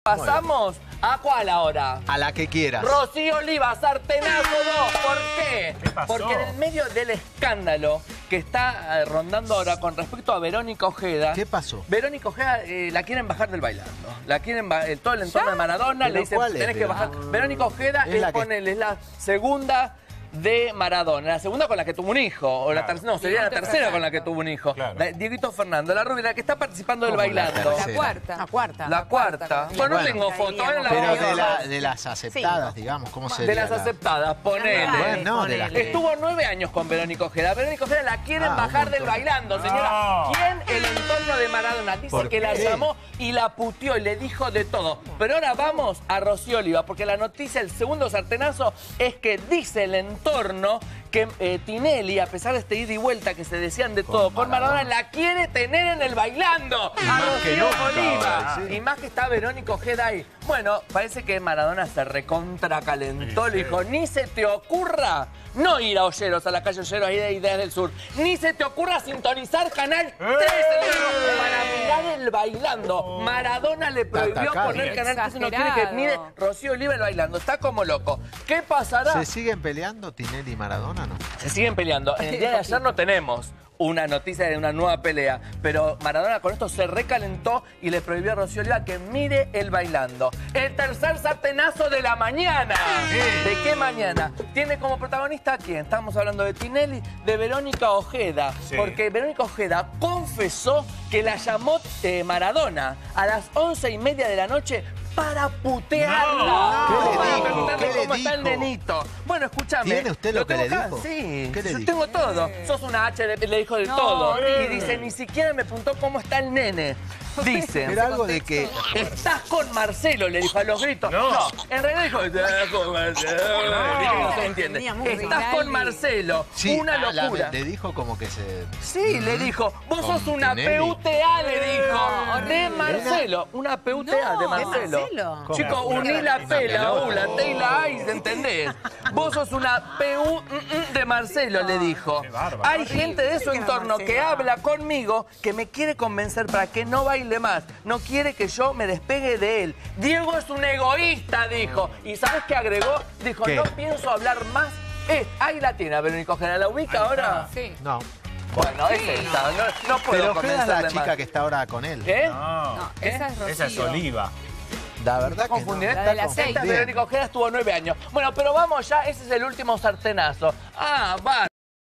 pasamos a cuál ahora. A la que quieras. Rocío Oliva, sartenazo 2. ¿Por qué? ¿Qué pasó? Porque en el medio del escándalo que está rondando ahora con respecto a Verónica Ojeda. ¿Qué pasó? Verónica Ojeda la quieren bajar del bailando. La quieren todo el entorno de Maradona ¿Pero le dicen cuál es, tenés que bajar. Verónica Ojeda Es la que- es la segunda de Maradona, la segunda con la que tuvo un hijo, o la tercera, no, sería la tercera con la que tuvo un hijo. Claro. Dieguito Fernando, la rubia, la que está participando del ¿Cómo la bailando. tercera? La cuarta. Bueno, no tengo foto, ahora la Pero voy a ver. de las aceptadas, digamos, ¿cómo sería? De las aceptadas, ponele. Bueno, no, de las que... Estuvo 9 años con Verónica Ojeda. Verónica Ojeda la quieren un bajar del montón. bailando, señora. No. ¿Quién? El entorno de Maradona. Dice ¿Por que la qué? llamó y la puteó y le dijo de todo. Pero ahora vamos a Rocío Oliva, porque la noticia, el segundo sartenazo, es que dice el entorno que Tinelli, a pesar de este ida y vuelta que se decían de todo con Maradona, la quiere tener en el bailando. A más que Rocío nunca, Oliva. sí. Y más que está Verónica Ojeda ahí. Bueno, parece que Maradona se recontracalentó. Sí, Le dijo, ni se te ocurra no ir a Olleros, a la calle Olleros, ahí de Ideas del Sur. Ni se te ocurra sintonizar Canal 3 para mirar el bailando. Maradona le prohibió atacado. poner Canal 3, no quiere que mire Rocío Oliva el bailando. Está como loco. ¿Qué pasará? ¿Se siguen peleando Tinelli y Maradona, no? Se siguen peleando. En el día de ayer no tenemos una noticia de una nueva pelea, pero Maradona con esto se recalentó y le prohibió a Rocío Oliva que mire el bailando. El tercer sartenazo de la mañana. ¿De qué mañana? Tiene como protagonista a quién? Estamos hablando de Tinelli, de Verónica Ojeda, Sí. porque Verónica Ojeda confesó que la llamó Maradona a las 11:30 de la noche para putearla. No. Para ¿Qué le dijo? preguntarle ¿Qué le cómo está el dijo? nenito. Bueno, escúchame. ¿Tiene usted lo que tengo le acá. dijo? Sí, ¿Qué le yo dijo? tengo todo. Sos una H, le dijo de todo. Y dice, ni siquiera me preguntó cómo está el nene. Dice, Pero algo de que... estás con Marcelo, le dijo a los gritos. No. No, en realidad dijo, estás con Marcelo. Viste que no se entiende. Tenía muy Estás Rinaldi. con Marcelo. Sí, Una locura. le dijo como que se... Sí, le dijo, vos sos Con una Tinelli. PUTA, le dijo, de Marcelo. Una PUTA de No, Marcelo. ¿de Marcelo? Chico, ¿Cómo? uní la P, la pelota. U, la T y la A y ¿te entendés? Vos sos una PU de Marcelo, le dijo. Qué bárbaro. Hay gente de su entorno que habla conmigo que me quiere convencer para que no baile más. No quiere que yo me despegue de él. Diego es un egoísta, dijo. ¿Y sabes qué agregó? Dijo, ¿Qué? no pienso hablar más. Ahí la tiene, Verónica Ojeda. ¿La ubica ahora? Sí. No. Bueno, es esta. No puedo Pero Ojeda es la convencerle chica más. que está ahora con él. ¿Qué? No. No, esa es Rocío. Esa es Oliva. La verdad que no. Confundida. La del aceite. Esta Verónica Ojeda estuvo 9 años. Bueno, pero vamos ya, ese es el último sartenazo. Ah, bárbaro.